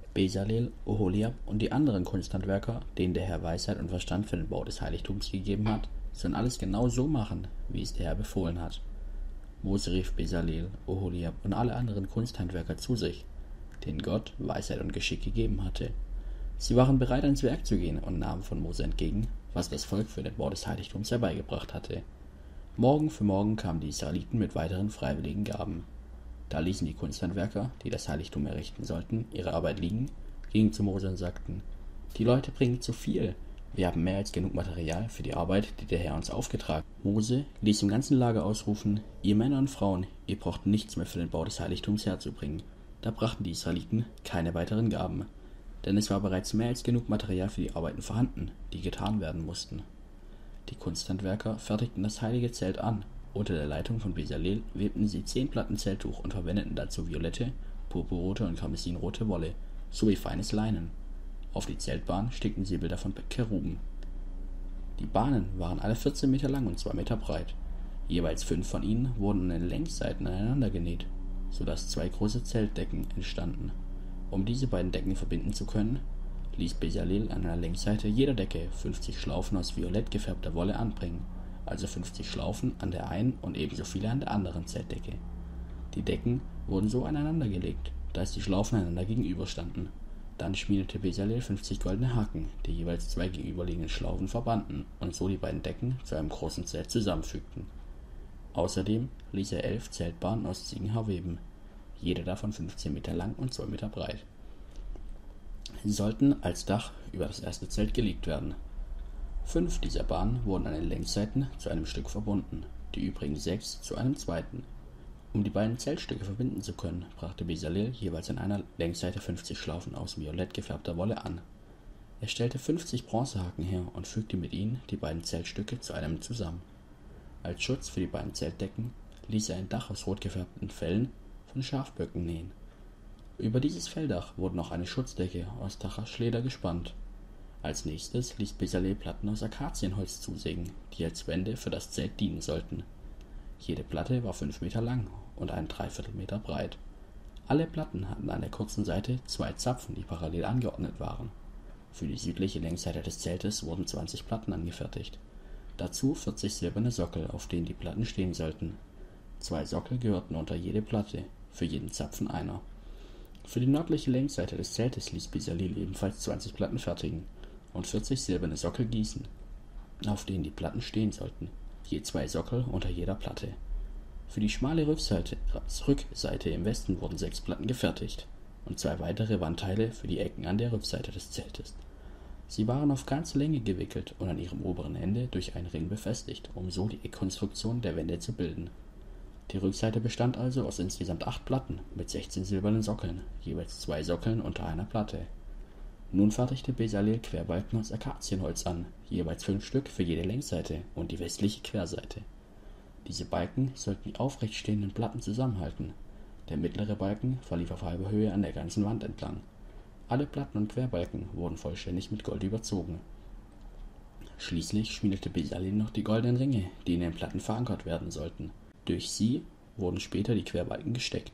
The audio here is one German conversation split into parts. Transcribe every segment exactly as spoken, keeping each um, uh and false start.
Bezalel, Oholiab und die anderen Kunsthandwerker, denen der Herr Weisheit und Verstand für den Bau des Heiligtums gegeben hat, sollen alles genau so machen, wie es der Herr befohlen hat. Mose rief Bezalel, Oholiab und alle anderen Kunsthandwerker zu sich, denen Gott Weisheit und Geschick gegeben hatte. Sie waren bereit, ans Werk zu gehen und nahmen von Mose entgegen, was das Volk für den Bau des Heiligtums herbeigebracht hatte. Morgen für morgen kamen die Israeliten mit weiteren freiwilligen Gaben. Da ließen die Kunsthandwerker, die das Heiligtum errichten sollten, ihre Arbeit liegen, gingen zu Mose und sagten: Die Leute bringen zu viel. Wir haben mehr als genug Material für die Arbeit, die der Herr uns aufgetragen hat. Mose ließ im ganzen Lager ausrufen: Ihr Männer und Frauen, ihr braucht nichts mehr für den Bau des Heiligtums herzubringen. Da brachten die Israeliten keine weiteren Gaben, denn es war bereits mehr als genug Material für die Arbeiten vorhanden, die getan werden mussten. Die Kunsthandwerker fertigten das heilige Zelt an. Unter der Leitung von Bezalel webten sie zehn Platten Zelttuch und verwendeten dazu violette, purpurrote und karmesinrote Wolle sowie feines Leinen. Auf die Zeltbahn stickten sie Bilder von Keruben. Die Bahnen waren alle vierzehn Meter lang und zwei Meter breit. Jeweils fünf von ihnen wurden an den Längsseiten aneinander genäht, sodass zwei große Zeltdecken entstanden. Um diese beiden Decken verbinden zu können, ließ Bezalel an einer Längsseite jeder Decke fünfzig Schlaufen aus violett gefärbter Wolle anbringen, also fünfzig Schlaufen an der einen und ebenso viele an der anderen Zeltdecke. Die Decken wurden so aneinander gelegt, dass die Schlaufen einander gegenüberstanden. Dann schmiedete Bezalel fünfzig goldene Haken, die jeweils zwei gegenüberliegenden Schlaufen verbanden und so die beiden Decken zu einem großen Zelt zusammenfügten. Außerdem ließ er elf Zeltbahnen aus Ziegenhaar weben, jede davon fünfzehn Meter lang und zwei Meter breit. Sie sollten als Dach über das erste Zelt gelegt werden. Fünf dieser Bahnen wurden an den Längsseiten zu einem Stück verbunden, die übrigen sechs zu einem zweiten. Um die beiden Zeltstücke verbinden zu können, brachte Bezalel jeweils an einer Längsseite fünfzig Schlaufen aus violett gefärbter Wolle an. Er stellte fünfzig Bronzehaken her und fügte mit ihnen die beiden Zeltstücke zu einem zusammen. Als Schutz für die beiden Zeltdecken ließ er ein Dach aus rot gefärbten Fellen von Schafböcken nähen. Über dieses Felldach wurde noch eine Schutzdecke aus Tachaschleder gespannt. Als nächstes ließ Bezalel Platten aus Akazienholz zusägen, die als Wände für das Zelt dienen sollten. Jede Platte war fünf Meter lang und ein Dreiviertelmeter breit. Alle Platten hatten an der kurzen Seite zwei Zapfen, die parallel angeordnet waren. Für die südliche Längsseite des Zeltes wurden zwanzig Platten angefertigt. Dazu vierzig silberne Sockel, auf denen die Platten stehen sollten. Zwei Sockel gehörten unter jede Platte, für jeden Zapfen einer. Für die nördliche Längsseite des Zeltes ließ Bezalel ebenfalls zwanzig Platten fertigen und vierzig silberne Sockel gießen, auf denen die Platten stehen sollten, je zwei Sockel unter jeder Platte. Für die schmale Rückseite, Rückseite im Westen wurden sechs Platten gefertigt und zwei weitere Wandteile für die Ecken an der Rückseite des Zeltes. Sie waren auf ganze Länge gewickelt und an ihrem oberen Ende durch einen Ring befestigt, um so die Eckkonstruktion der Wände zu bilden. Die Rückseite bestand also aus insgesamt acht Platten mit sechzehn silbernen Sockeln, jeweils zwei Sockeln unter einer Platte. Nun fertigte Bezalel Querbalken aus Akazienholz an, jeweils fünf Stück für jede Längsseite und die westliche Querseite. Diese Balken sollten die aufrecht stehenden Platten zusammenhalten. Der mittlere Balken verlief auf halber Höhe an der ganzen Wand entlang. Alle Platten und Querbalken wurden vollständig mit Gold überzogen. Schließlich schmiedete Bezalel noch die goldenen Ringe, die in den Platten verankert werden sollten. Durch sie wurden später die Querbalken gesteckt.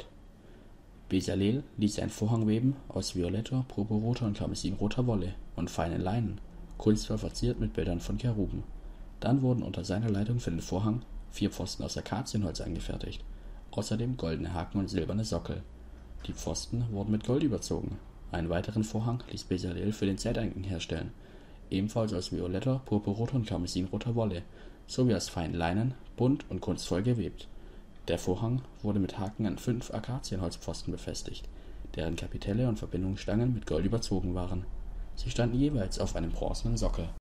Bezalel ließ einen Vorhang weben aus violetter, purpurroter und karmesinroter Wolle und feinen Leinen, kunstvoll verziert mit Bildern von Keruben. Dann wurden unter seiner Leitung für den Vorhang vier Pfosten aus Akazienholz angefertigt, außerdem goldene Haken und silberne Sockel. Die Pfosten wurden mit Gold überzogen. Einen weiteren Vorhang ließ Bezalel für den Zelteingang herstellen, ebenfalls aus violetter, purpurroter und karmesinroter Wolle, sowie aus feinen Leinen, bunt und kunstvoll gewebt. Der Vorhang wurde mit Haken an fünf Akazienholzpfosten befestigt, deren Kapitelle und Verbindungsstangen mit Gold überzogen waren. Sie standen jeweils auf einem bronzenen Sockel.